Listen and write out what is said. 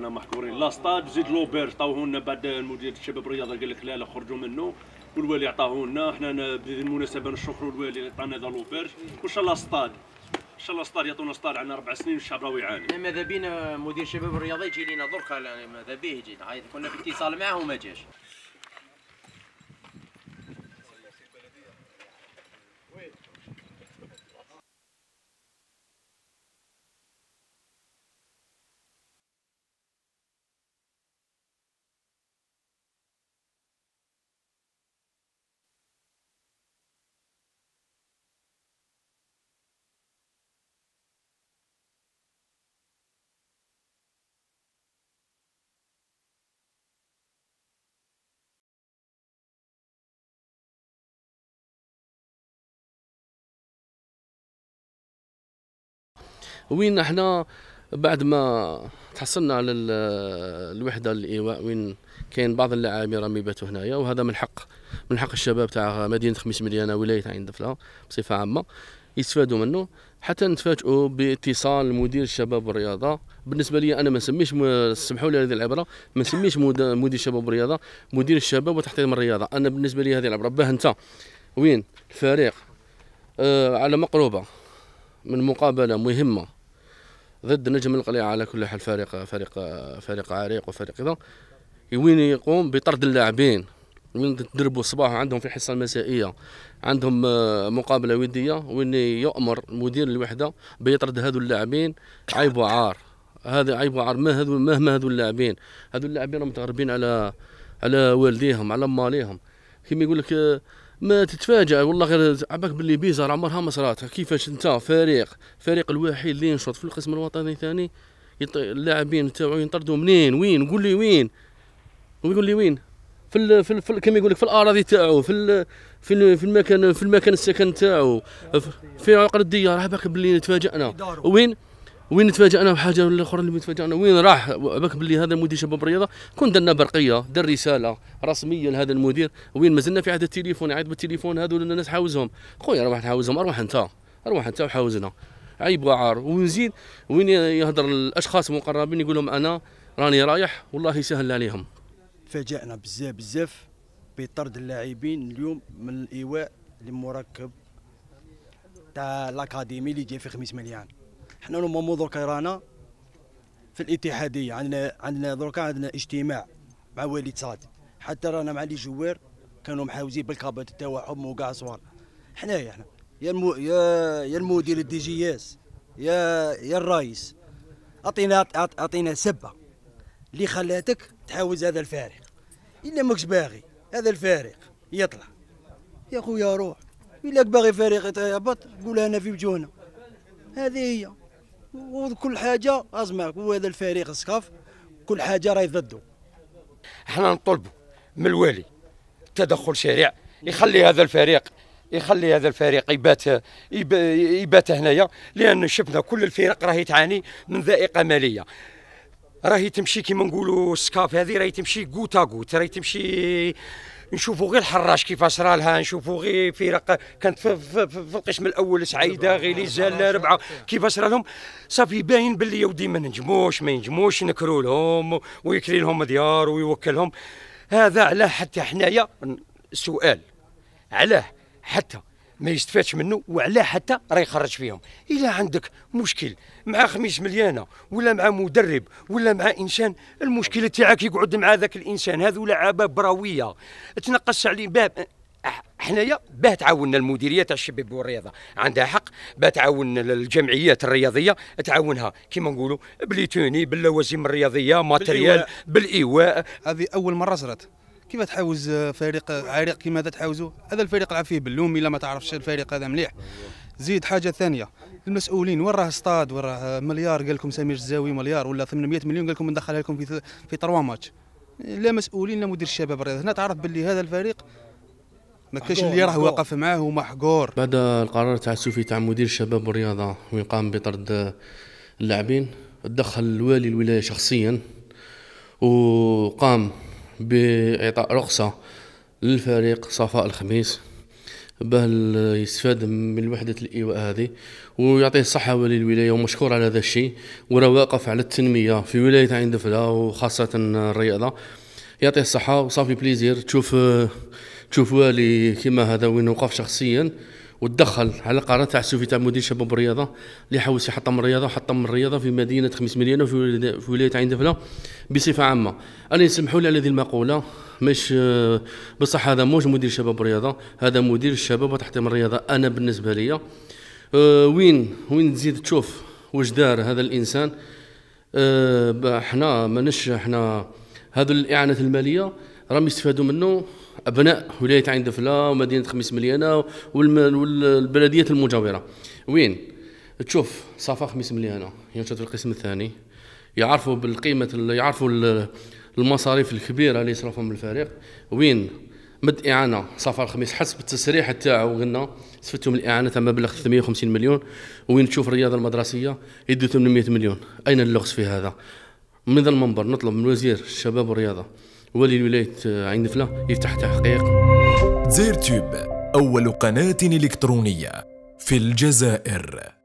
رانا محكورين. لا ستاد زيد لوبيرج عطاوه لنا بعد مدير الشباب الرياضه قال لك لا خرجوا منه، والوالي عطاوه لنا. احنا بالمناسبه نشكروا الوالي اللي عطانا هذا لوبيرج، وان شاء الله ستاد ان شاء الله ستاد يعطونا ستاد. عندنا 4 سنين والشعب راهو يعاني. ماذا بينا مدير الشباب الرياضي يجي لينا دركا، ماذا به يجي، كنا في اتصال معه وما جاش. وين احنا بعد ما تحصلنا على الوحده الايواء، وين كاين بعض اللاعبين راهم يباتوا هنايا، وهذا من حق الشباب تاع مدينه خميس مليانه ولايه عين دفله بصفه عامه يستفادوا منه. حتى نتفاجئوا باتصال مدير الشباب والرياضه. بالنسبه لي انا ما نسميش، سمحوا لي هذه العبره، ما نسميش مدير الشباب والرياضه، مدير الشباب وتحطيم الرياضه. انا بالنسبه لي هذه العبره باه انت وين الفريق على مقربه من مقابله مهمه ضد نجم القليعه، على كل حال فريق عريق وفريق كذا، وين يقوم بطرد اللاعبين، وين تدربوا الصباح عندهم في الحصه المسائيه عندهم مقابله وديه، وين يؤمر مدير الوحده بيطرد هذو اللاعبين. عيب وعار، هذا عيب وعار. مهما هذو اللاعبين راهم متغربين على والديهم، على ماليهم. كيما يقول لك ما تتفاجأ والله، غير عباك باللي بيزار عمرها ما صرات. كيفاش انت فريق الوحيد اللي ينشط في القسم الوطني الثاني اللاعبين تاعو ينطردوا منين؟ وين؟ قول لي وين؟ ويقول لي وين؟ في كما يقول لك في الاراضي تاعو، في المكان السكن تاعو، في عقر الديار. عباك باللي تفاجأنا وين تفاجأنا بحاجه ولا اخرى اللي تفاجأنا وين راح. عباك باللي هذا مدير شباب الرياضه كون درنا برقيه، دار رساله رسميه لهذا المدير، وين مازلنا في عهد التليفون، يعيط بالتليفون هذول الناس حاوزهم. خويا روح تحاوزهم، اروح انت وحاوزنا. عيب وعار. ونزيد وين يهضر الاشخاص المقربين يقول لهم انا راني رايح والله يسهل عليهم. فاجأنا بزاف بطرد اللاعبين اليوم من الايواء المركب تاع الاكاديمي اللي جاي في خميس مليان. حنا نورمالمون دركا رانا في الاتحاديه، عندنا دركا عندنا اجتماع مع وليد صادي، حتى رانا مع لي جوار كانوا محاوزين بالكابات تاعهم وكاع صوار. حنايا احنا يا المدير الدي جي اس يا الرئيس، اعطينا سبه اللي خلاتك تحاوز هذا الفارق. الا ماكش باغي هذا الفارق يطلع يا خويا روح. الا باغي فريق يهبط قولها لنا في وجوهنا. هذه هي. وكل حاجه ازمعك، وهذا الفريق السكاف كل حاجه راهي ضده. احنا نطلبوا من الوالي تدخل سريع، يخلي هذا الفريق يبات هنايا، لان شفنا كل الفرق راهي تعاني من ضائقه ماليه. راهي تمشي كيما نقولوا السكاف هذه راهي تمشي قوت قوت، راهي تمشي. نشوفوا غير الحراش كيفاش رالها، نشوفوا غير فرق كانت في القسم الاول سعيده، غير لي زال ربعه كيفاش رالهم. صافي باين باللي يا ودي ما ينجموش نكروا لهم ويكري لهم ديار ويوكلهم. هذا علاه حتى حنايا السؤال علاه حتى ما يستفادش منه، وعلاه حتى راه يخرج فيهم. الا عندك مشكل مع خميس مليانه ولا مع مدرب ولا مع انسان، المشكله تاعك يقعد مع ذاك الانسان. هذو لعابه براويه تنقص عليه باب. حنايا باه تعاوننا المديريه تاع الشباب والرياضه عندها حق، باه تعاون الجمعيات الرياضيه تعاونها كيما نقولوا بليتوني باللوازم الرياضيه ماتريال بالايواء. هذه اول مره صرات. كيف تحاوز فريق عريق كيما هذا تحاوزه؟ هذا الفريق لعب فيه باللوم الا ما تعرفش الفريق هذا مليح. زيد حاجه ثانيه، المسؤولين وين راه ستاد، وين راه مليار قال لكم سمير الزاوي مليار ولا 800 مليون قال لكم ندخلها لكم في 3 ماتش. لا مسؤولين لا مدير الشباب الرياضي. هنا تعرف باللي هذا الفريق ما كاش اللي راه واقف معاه ومحقور. بعد القرار تاع السوفي تاع مدير الشباب والرياضه وين قام بطرد اللاعبين، تدخل الوالي الولايه شخصيا وقام بإعطاء رخصة للفريق صفاء الخميس باه يستفاد من وحدة الإيواء هذه، ويعطيه الصحة ولي الولاية ومشكور على هذا الشيء، وراه واقف على التنمية في ولاية عين دفلة وخاصة الرياضة. يعطيه الصحة وصافي بليزير تشوف والي كيما هذا وين وقف شخصيا وتدخل على القرار تاع السوفي تاع مدير شباب الرياضة اللي حاول يحطم الرياضة وحطم الرياضة في مدينة 5 مليون وفي ولاية عين دفلة بصفة عامة. أنا يسمحوا لي على هذه المقولة، مش بصح هذا موش مدير شباب الرياضة، هذا مدير الشباب وتحطيم الرياضة. أنا بالنسبة لي وين تزيد تشوف واش دار هذا الإنسان. احنا ماناش احنا هذو الإعانات المالية راهم يستفادوا منه أبناء ولاية عين دفلة ومدينة 5 مليون والبلديات المجاورة. وين تشوف صفا 5 مليون ينشط في القسم الثاني، يعرفوا بالقيمة، يعرفوا المصاريف الكبيرة اللي يصرفهم الفريق. وين مد إعانة صفا الخميس حسب التسريح تاعو قلنا استفدتوا من الإعانة تاع مبلغ 350 مليون. وين تشوف الرياضة المدرسية يدوا 800 مليون. أين اللغز في هذا؟ من ذا المنبر نطلب من وزير الشباب والرياضة ولي ولاية عين دفلة يفتح تحقيق. زير تيوب أول قناة إلكترونية في الجزائر.